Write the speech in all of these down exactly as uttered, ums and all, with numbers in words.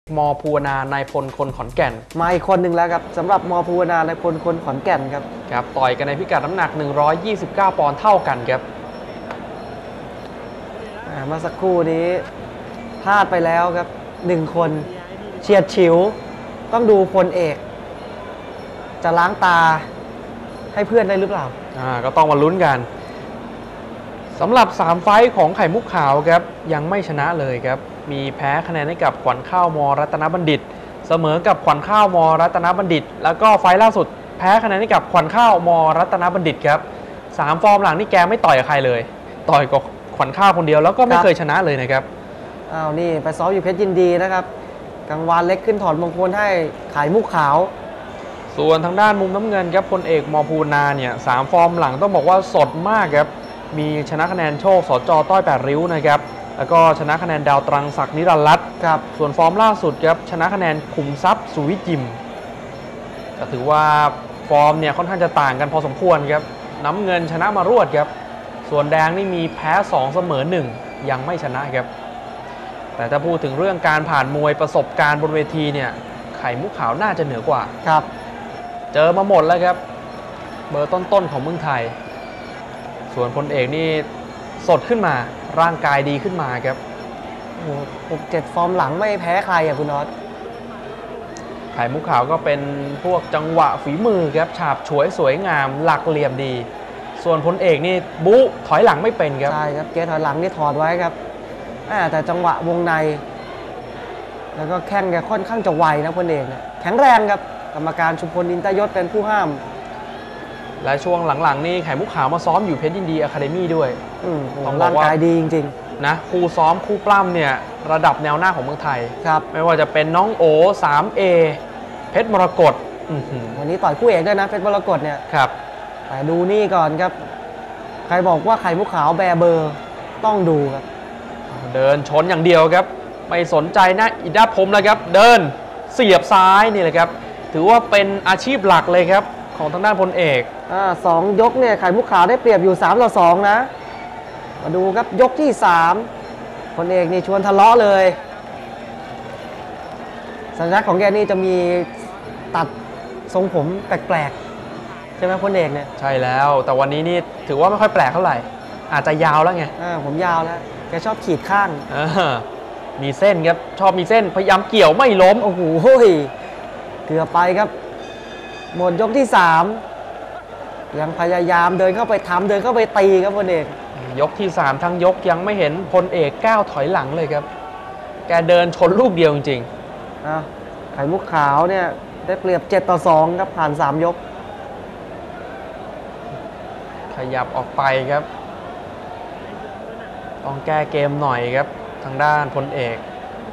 มอภูวนานายพลคนขอนแก่นมาอีกคนหนึ่งแล้วครับสำหรับมอภูวนานายพลคนขอนแก่นครับครับต่อยกันในพิกัดน้ำหนักหนึ่งร้อยยี่สิบเก้าปอนด์เท่ากันครับเมื่อสักครู่นี้พลาดไปแล้วครับหนึ่งคนเฉียดฉิวต้องดูพลเอกจะล้างตาให้เพื่อนได้หรือเปล่าอ่าก็ต้องมาลุ้นกันสำหรับสามไฟท์ของไข่มุกขาวครับยังไม่ชนะเลยครับมีแพ้คะแนนให้กับขวัญข้าวมรัตนบัณฑิตเสมอกับขวัญข้าวมรัตนบัณฑิตแล้วก็ไฟท์ล่าสุดแพ้คะแนนให้กับขวัญข้าวมรัตนบัณฑิตครับสามฟอร์มหลังนี่แกไม่ต่อยกับใครเลยต่อยกับขวัญข้าวคนเดียวแล้วก็ไม่เคยชนะเลยนะครับอ้าวนี่ไปซ้อมอยู่เพชรยินดีนะครับกังวานเล็กขึ้นถอดมงคลให้ไข่มุกขาวส่วนทางด้านมุมน้ำเงินครับพลเอกมอภูนาเนี่ยสามฟอร์มหลังต้องบอกว่าสดมากครับมีชนะคะแนนโชคสจต้อยแปดริ้วนะครับแล้วก็ชนะคะแนนดาวตรังศักดิ์นิรันดร์รัตน์ครับส่วนฟอร์มล่าสุดครับชนะคะแนนขุมทรัพย์สุวิจิมก็ถือว่าฟอร์มเนี่ยค่อนข้างจะต่างกันพอสมควรครับน้ำเงินชนะมารวดครับส่วนแดงนี่มีแพ้สองเสมอหนึ่งยังไม่ชนะครับแต่ถ้าพูดถึงเรื่องการผ่านมวยประสบการณ์บนเวทีเนี่ยไข่มุกขาวน่าจะเหนือกว่าครับเจอมาหมดแล้วครับเบอร์ต้นๆของเมืองไทยส่วนพลเอกนี่สดขึ้นมาร่างกายดีขึ้นมาครับโอ้โหหกเจ็ดฟอร์มหลังไม่แพ้ใครอ่ะคุณน็อตไข่มุกขาวก็เป็นพวกจังหวะฝีมือครับฉาบฉวยสวยงามหลักเหลี่ยมดีส่วนพลเอกนี่บุถอยหลังไม่เป็นครับใช่ครับเกถอยหลังนี่ถอดไว้ครับแต่จังหวะวงในแล้วก็แข้งแกค่อนข้างจะไวนะพลเอกเนี่ยแข็งแรงครับกรรมการชุมพลอินทยศเป็นผู้ห้ามและช่วงหลังๆนี่ไข่มุกขาวมาซ้อมอยู่เพชรยินดีอะคาเดมี่ด้วยต้องร่างกายดีจริงๆนะคู่ซ้อมคู่ปล้ำเนี่ยระดับแนวหน้าของเมืองไทยครับไม่ว่าจะเป็นน้องโอ ทรี เอ เพชรมรกตวันนี้ต่อยคู่เอกด้วยนะเพชรมรกตเนี่ยครับแต่ดูนี่ก่อนครับใครบอกว่าไข่มุกขาวแบเบอร์ต้องดูครับเดินชนอย่างเดียวครับไม่สนใจนะอิดาพรมเลยครับเดินเสียบซ้ายนี่แหละครับถือว่าเป็นอาชีพหลักเลยครับของทางด้านพลเอกอ่าสองยกเนี่ยไข่มุกขาวได้เปรียบอยู่สามต่อสองนะมาดูครับยกที่สามพลเอกนี่ชวนทะเลาะเลยสัญลักษณ์ของแกนี่จะมีตัดทรงผมแปลกๆใช่ไหมพลเอกเนี่ยใช่แล้วแต่วันนี้นี่ถือว่าไม่ค่อยแปลกเท่าไหร่อาจจะยาวแล้วไงอ่าผมยาวแล้วแกชอบขีดข้างมีเส้นครับชอบมีเส้นพยายามเกี่ยวไม่ล้มโอ้โหเกือบไปครับหมดยกที่สามยังพยายามเดินเข้าไปทำเดินเข้าไปตีครับพลเอกยกที่สามทั้งยกยังไม่เห็นพลเอกก้าวถอยหลังเลยครับแกเดินชนลูกเดียวจริงๆอ่ะไข่มุกขาวเนี่ยได้เปรียบเจ็ดต่อสองครับผ่านสามยกขยับออกไปครับต้องแก้เกมหน่อยครับทางด้านพลเอก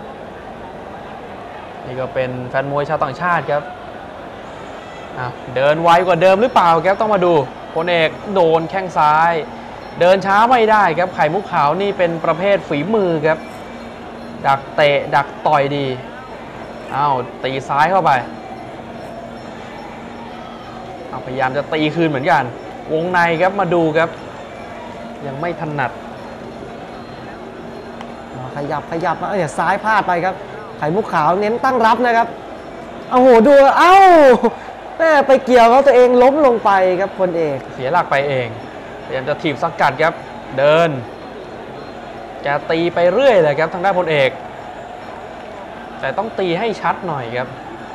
นี่ก็เป็นแฟนมวยชาวต่างชาติครับเดินไวกว่าเดิมหรือเปล่าครับต้องมาดูพลเอกโดนแข้งซ้ายเดินช้าไม่ได้ครับไข่มุกขาวนี่เป็นประเภทฝีมือครับดักเตะดักต่อยดีอ้าวตีซ้ายเข้าไปเอาพยายามจะตีคืนเหมือนกันวงในครับมาดูครับยังไม่ถนัดขยับขยับมาเออซ้ายพลาดไปครับไข่มุกขาวเน้นตั้งรับนะครับโอ้โหดูเอ้าแม่ไปเกี่ยวเขาตัวเองล้มลงไปครับพลเอกเสียหลักไปเองพยายามจะถีบสกัดครับเดินแกตีไปเรื่อยเลยครับทางด้านพลเอกแต่ต้องตีให้ชัดหน่อยครับ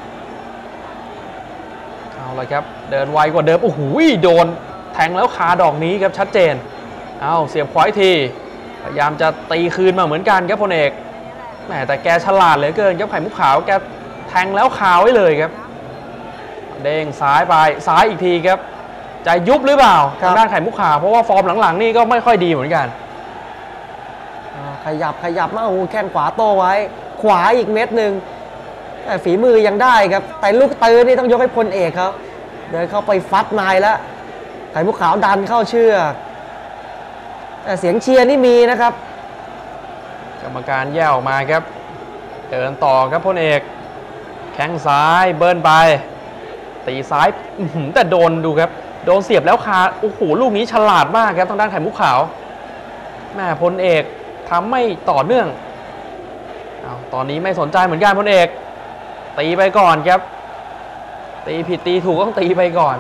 เอาละครับเดินไวกว่าเดิมโอ้โหโดนแทงแล้วคาดอกนี้ครับชัดเจนเอาเสียบขวาอีกทีพยายามจะตีคืนมาเหมือนกันครับพลเอกแหมแต่แกฉลาดเหลือเกินครับไข่มุกขาวแกแทงแล้วคาไว้เลยครับเด้งซ้ายไปซ้ายอีกทีครับจะยุบหรือเปล่าทางด้านไข่มุกขาวเพราะว่าฟอร์มหลังๆนี่ก็ไม่ค่อยดีเหมือนกันขยับขยับมาโอ้แข้งขวาโต้ไว้ขวาอีกเม็ดหนึ่งแต่ฝีมือยังได้ครับแต่ลูกตื้อนี่ต้องยกให้พลเอกครับเดินเข้าไปฟัดนายแล้วไข่มุกขาวดันเข้าเชือกแต่เสียงเชียร์นี่มีนะครับกรรมการแยกออกมาครับเดินต่อครับพลเอกแข้งซ้ายเบิ้ลไปตีซ้ายแต่โดนดูครับโดนเสียบแล้วคาโอ้โหลูกนี้ฉลาดมากครับทางด้านไข่มุกขาวแม่พลเอกทำไม่ต่อเนื่องเอาตอนนี้ไม่สนใจเหมือนกันพลเอกตีไปก่อนครับตีผิดตีถูกต้องตีไปก่อน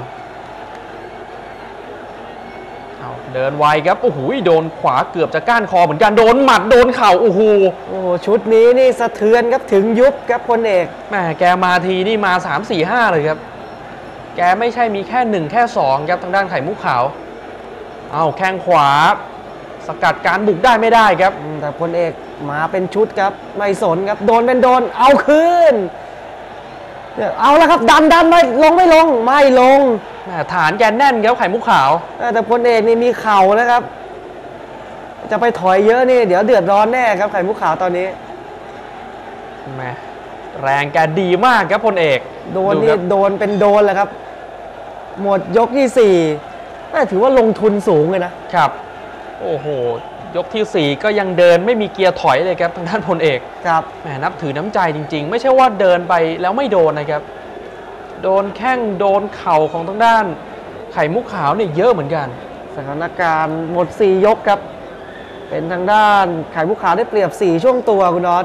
เอาเดินไวครับโอ้โหโดนขวาเกือบจะก้านคอเหมือนกันโดนหมัดโดนเข่าโอ้โหโอ้โหชุดนี้นี่สะเทือนครับถึงยุบครับพลเอกแหมแกมาทีนี่มาสาม สี่ ห้าเลยครับแกไม่ใช่มีแค่หนึ่งแค่สองครับทางด้านไข่มุกขาวเอาแข้งขวาสกัดการบุกได้ไม่ได้ครับแต่พลเอกมาเป็นชุดครับไม่สนครับโดนเป็นโดนเอาคืนเอาแล้วครับดันดันไม่ลงไม่ลงไม่ลงฐานแกแน่นครับไข่มุกขาวแต่พลเอกนี่มีเข่านะครับจะไปถอยเยอะนี่เดี๋ยวเดือดร้อนแน่ครับไข่มุกขาวตอนนี้แม่แรงแกดีมากครับพลเอกโดนนี่โดนเป็นโดนแหละครับหมดยกที่สี่ถือว่าลงทุนสูงเลยนะครับโอ้โหยกที่สี่ก็ยังเดินไม่มีเกียร์ถอยเลยครับทางด้านพลเอกครับแหมนับถือน้ำใจจริงๆไม่ใช่ว่าเดินไปแล้วไม่โดนนะครับโดนแข้งโดนเข่าของทางด้านไข่มุกขาวเนี่ยเยอะเหมือนกันสถานการณ์หมดสี่ยกครับเป็นทางด้านไข่มุกขาวได้เปรียบสี่ช่วงตัวคุณน็อต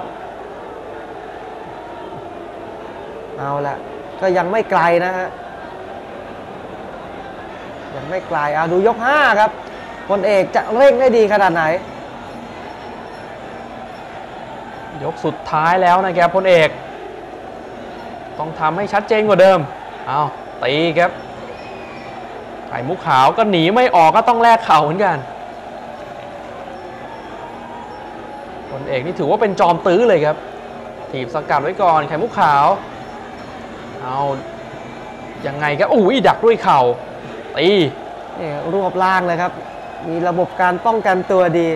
เอาละก็ยังไม่ไกลนะฮะยังไม่ไกลเอาดูยกห้าครับพลเอกจะเร่งได้ดีขนาดไหนยกสุดท้ายแล้วนะครับพลเอกต้องทำให้ชัดเจนกว่าเดิมเอาตีครับไข่มุกขาวก็หนีไม่ออกก็ต้องแลกเข่าเหมือนกันพลเอกนี่ถือว่าเป็นจอมตื้อเลยครับถีบสกัดไว้ก่อนไข่มุกขาวเอายังไงครับอุ้ยดักด้วยเข่าตีนี่รวบล่างเลยครับมีระบบการป้องกันตัวดี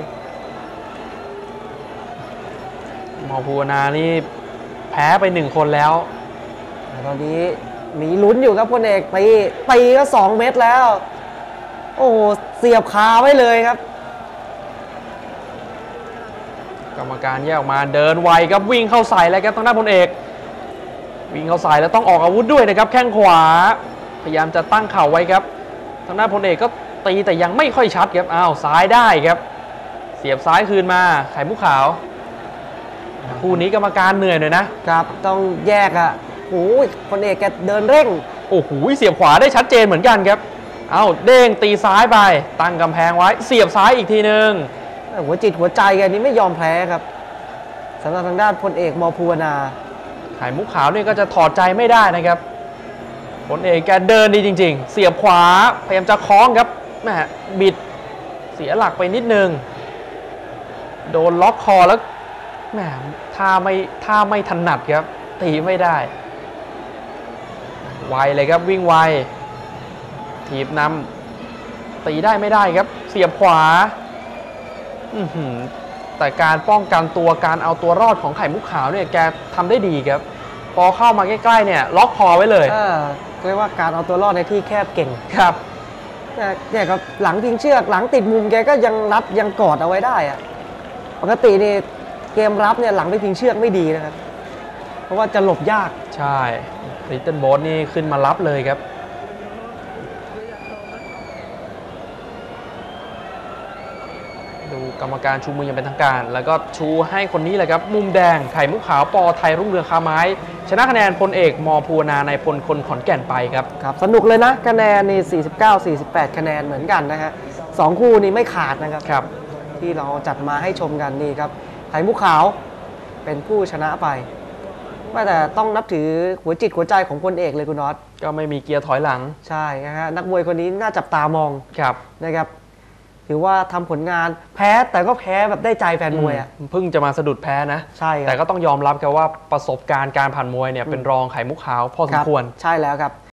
หมอภูวนานี่แพ้ไปหนึ่งคนแล้วตอนนี้มีลุ้นอยู่ครับพลเอกตีตีก็สองเม็ดแล้วโอ้เสียบคาไว้เลยครับกรรมการแยกออกมาเดินไวครับวิ่งเข้าใส่เลยครับทางด้านพลเอกวิ่งเข้าใส่แล้วต้องออกอาวุธด้วยนะครับแข้งขวาพยายามจะตั้งเข่าไว้ครับทางด้านพลเอกก็ตีแต่ยังไม่ค่อยชัดครับอ้าวซ้ายได้ครับเสียบซ้ายคืนมาไข่มุกขาวคู่นี้กรรมการเหนื่อยหน่อยนะครับต้องแยกอ่ะโอ้ยพลเอกแกเดินเร่งโอ้โหเสียบขวาได้ชัดเจนเหมือนกันครับเอาเด้งตีซ้ายไปตั้งกำแพงไว้เสียบซ้ายอีกทีนึงหัวจิตหัวใจแกนี้ไม่ยอมแพ้ครับสำหรับทางด้านพลเอกม.ภูวนาไข่มุกขาวนี่ก็จะถอดใจไม่ได้นะครับพลเอกแกเดินดีจริงๆเสียบขวาพยายามจะคล้องครับแหมบิดเสียหลักไปนิดนึงโดนล็อกคอแล้วแหมท่าไม่ท่าไม่ถนัดครับตีไม่ได้ไวเลยครับวิ่งไวถีบนำตีได้ไม่ได้ครับเสียบขวาอื้อหือแต่การป้องกันตัวการเอาตัวรอดของไข่มุกขาวเนี่ยแกทำได้ดีครับพอเข้ามาใกล้ๆเนี่ยล็อกคอไว้เลยเรียกว่าการเอาตัวรอดในที่แคบเก่งครับเนี่ยครับหลังพิงเชือกหลังติดมุมแกก็ยังรับยังกอดเอาไว้ได้อะปกตินี่เกมรับเนี่ยหลังไปพิงเชือกไม่ดีนะครับเพราะว่าจะหลบยากใช่ลิตเติ้ลโบ๊ทนี่ขึ้นมารับเลยครับดูกรรมการชูมืออย่างเป็นทางการแล้วก็ชูให้คนนี้เลยครับมุมแดงไข่มุกขาวปอไทยรุ่งเรืองค้าไม้ชนะคะแนนพลเอกม.ภูวนาในพลคนขอนแก่นไปครับครับสนุกเลยนะคะแนนนี่สี่สิบเก้า สี่สิบแปดคะแนนเหมือนกันนะฮะสองคู่นี้ไม่ขาดนะครับครับที่เราจัดมาให้ชมกันนี่ครับไข่มุกขาวเป็นผู้ชนะไปแต่ต้องนับถือหัวจิตหัวใจของพลเอกเลยคุณน็อตก็ไม่มีเกียร์ถอยหลังใช่นะฮะนักมวยคนนี้น่าจับตามองครับนะครับถือว่าทำผลงานแพ้แต่ก็แพ้แบบได้ใจแฟนมวยอ่ะเพิ่งจะมาสะดุดแพ้นะใช่แต่ก็ต้องยอมรับกันว่าประสบการณ์การผ่านมวยเนี่ยเป็นรองไข่มุกขาวพอสมควรใช่แล้วครับ